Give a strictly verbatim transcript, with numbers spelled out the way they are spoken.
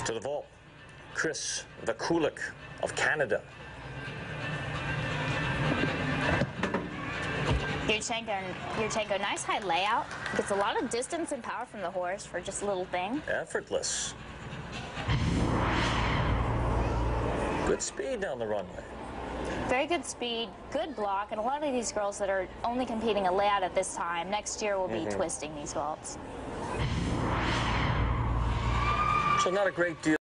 To the vault, Chris Vaculik of Canada. Yurchenko, Yurchenko, nice high layout. Gets a lot of distance and power from the horse for just a little thing. Effortless. Good speed down the runway. Very good speed, good block, and a lot of these girls that are only competing a layout at this time, next year will be mm-hmm. twisting these vaults. So not a great deal.